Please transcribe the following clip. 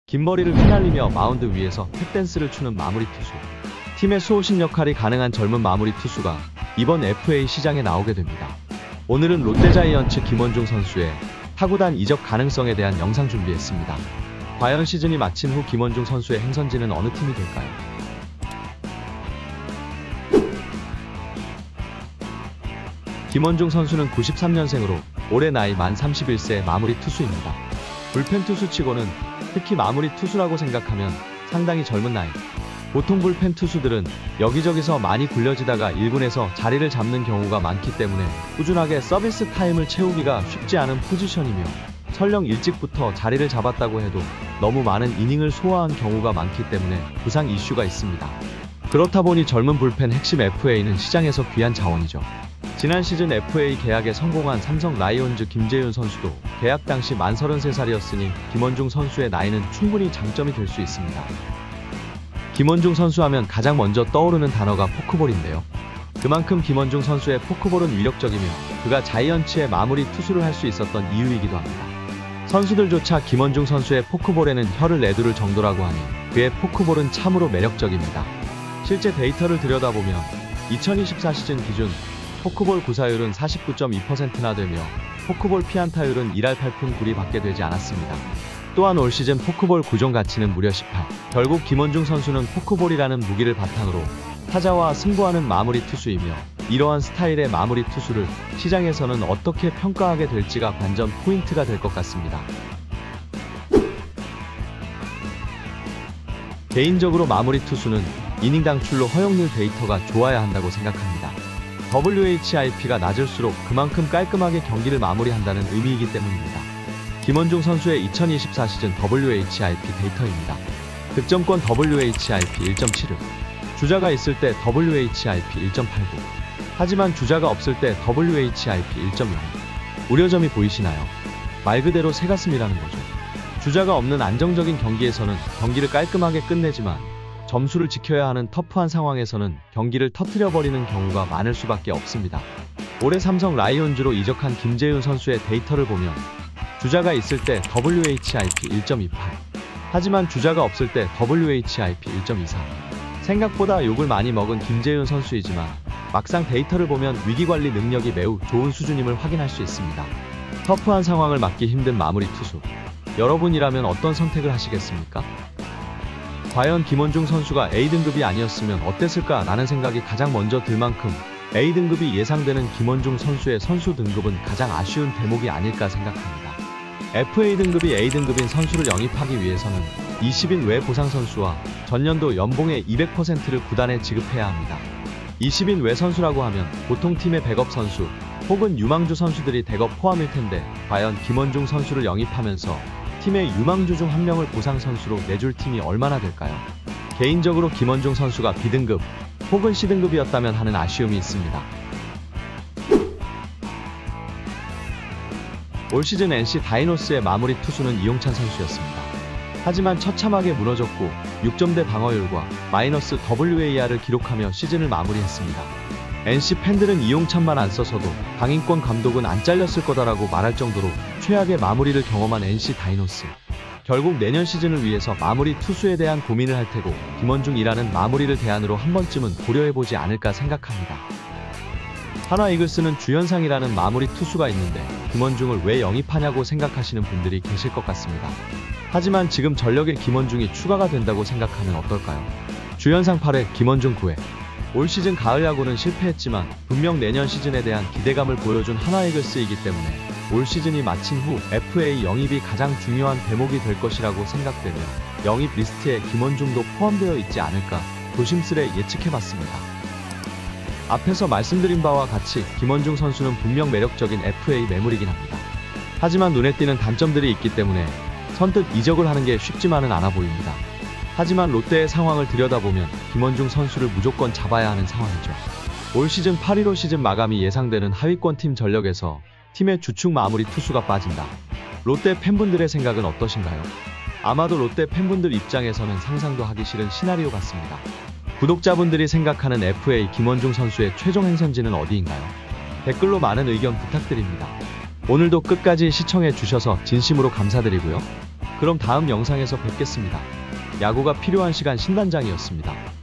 긴 머리를 휘날리며 마운드 위에서 탭댄스를 추는 마무리 투수. 팀의 수호신 역할이 가능한 젊은 마무리 투수가 이번 FA 시장에 나오게 됩니다. 오늘은 롯데자이언츠 김원중 선수의 타구단 이적 가능성에 대한 영상 준비했습니다. 과연 시즌이 마친 후 김원중 선수의 행선지는 어느 팀이 될까요? 김원중 선수는 93년생으로 올해 나이 만 31세의 마무리 투수입니다. 불펜 투수치고는 특히 마무리 투수라고 생각하면 상당히 젊은 나이. 보통 불펜 투수들은 여기저기서 많이 굴려지다가 1군에서 자리를 잡는 경우가 많기 때문에 꾸준하게 서비스 타임을 채우기가 쉽지 않은 포지션이며 설령 일찍부터 자리를 잡았다고 해도 너무 많은 이닝을 소화한 경우가 많기 때문에 부상 이슈가 있습니다. 그렇다 보니 젊은 불펜 핵심 FA는 시장에서 귀한 자원이죠. 지난 시즌 FA 계약에 성공한 삼성 라이온즈 김재윤 선수도 계약 당시 만 33살이었으니 김원중 선수의 나이는 충분히 장점이 될 수 있습니다. 김원중 선수 하면 가장 먼저 떠오르는 단어가 포크볼인데요. 그만큼 김원중 선수의 포크볼은 위력적이며 그가 자이언츠의 마무리 투수를 할 수 있었던 이유이기도 합니다. 선수들조차 김원중 선수의 포크볼에는 혀를 내두를 정도라고 하니 그의 포크볼은 참으로 매력적입니다. 실제 데이터를 들여다보면 2024 시즌 기준 포크볼 구사율은 49.2%나 되며 포크볼 피안타율은 1할 8푼 9리밖에 되지 않았습니다. 또한 올 시즌 포크볼 구종 가치는 무려 18. 결국 김원중 선수는 포크볼이라는 무기를 바탕으로 타자와 승부하는 마무리 투수이며 이러한 스타일의 마무리 투수를 시장에서는 어떻게 평가하게 될지가 관전 포인트가 될 것 같습니다. 개인적으로 마무리 투수는 이닝당 출루 허용률 데이터가 좋아야 한다고 생각합니다. WHIP가 낮을수록 그만큼 깔끔하게 경기를 마무리한다는 의미이기 때문입니다. 김원중 선수의 2024 시즌 WHIP 데이터입니다. 득점권 WHIP 1.76, 주자가 있을 때 WHIP 1.89, 하지만 주자가 없을 때 WHIP 1.0. 우려점이 보이시나요? 말 그대로 새가슴이라는 거죠. 주자가 없는 안정적인 경기에서는 경기를 깔끔하게 끝내지만 점수를 지켜야 하는 터프한 상황에서는 경기를 터뜨려버리는 경우가 많을 수밖에 없습니다. 올해 삼성 라이온즈로 이적한 김재윤 선수의 데이터를 보면 주자가 있을 때 WHIP 1.28, 하지만 주자가 없을 때 WHIP 1.24. 생각보다 욕을 많이 먹은 김재윤 선수이지만 막상 데이터를 보면 위기관리 능력이 매우 좋은 수준임을 확인할 수 있습니다. 터프한 상황을 막기 힘든 마무리 투수. 여러분이라면 어떤 선택을 하시겠습니까? 과연 김원중 선수가 A등급이 아니었으면 어땠을까 라는 생각이 가장 먼저 들 만큼 A등급이 예상되는 김원중 선수의 선수 등급은 가장 아쉬운 대목이 아닐까 생각합니다. FA등급이 A등급인 선수를 영입하기 위해서는 20인 외 보상 선수와 전년도 연봉의 200%를 구단에 지급해야 합니다. 20인 외 선수라고 하면 보통 팀의 백업 선수 혹은 유망주 선수들이 대거 포함일 텐데 과연 김원중 선수를 영입하면서 팀의 유망주 중 한 명을 보상 선수로 내줄 팀이 얼마나 될까요? 개인적으로 김원중 선수가 B등급 혹은 C등급이었다면 하는 아쉬움이 있습니다. 올 시즌 NC 다이노스의 마무리 투수는 이용찬 선수였습니다. 하지만 처참하게 무너졌고 6점대 방어율과 마이너스 WAR을 기록하며 시즌을 마무리했습니다. NC 팬들은 이용찬만 안 써서도 강인권 감독은 안 잘렸을 거다라고 말할 정도로 최악의 마무리를 경험한 NC 다이노스. 결국 내년 시즌을 위해서 마무리 투수에 대한 고민을 할 테고 김원중이라는 마무리를 대안으로 한 번쯤은 고려해보지 않을까 생각합니다. 한화 이글스는 주현상이라는 마무리 투수가 있는데 김원중을 왜 영입하냐고 생각하시는 분들이 계실 것 같습니다. 하지만 지금 전력에 김원중이 추가가 된다고 생각하면 어떨까요? 주현상 8회, 김원중 9회. 올 시즌 가을 야구는 실패했지만 분명 내년 시즌에 대한 기대감을 보여준 한화 이글스이기 때문에 올 시즌이 마친 후 FA 영입이 가장 중요한 대목이 될 것이라고 생각되며 영입 리스트에 김원중도 포함되어 있지 않을까 조심스레 예측해봤습니다. 앞에서 말씀드린 바와 같이 김원중 선수는 분명 매력적인 FA 매물이긴 합니다. 하지만 눈에 띄는 단점들이 있기 때문에 선뜻 이적을 하는 게 쉽지만은 않아 보입니다. 하지만 롯데의 상황을 들여다보면 김원중 선수를 무조건 잡아야 하는 상황이죠. 올 시즌 8-1호 시즌 마감이 예상되는 하위권 팀 전력에서 팀의 주축 마무리 투수가 빠진다. 롯데 팬분들의 생각은 어떠신가요? 아마도 롯데 팬분들 입장에서는 상상도 하기 싫은 시나리오 같습니다. 구독자분들이 생각하는 FA 김원중 선수의 최종 행선지는 어디인가요? 댓글로 많은 의견 부탁드립니다. 오늘도 끝까지 시청해 주셔서 진심으로 감사드리고요. 그럼 다음 영상에서 뵙겠습니다. 야구가 필요한 시간 신단장이었습니다.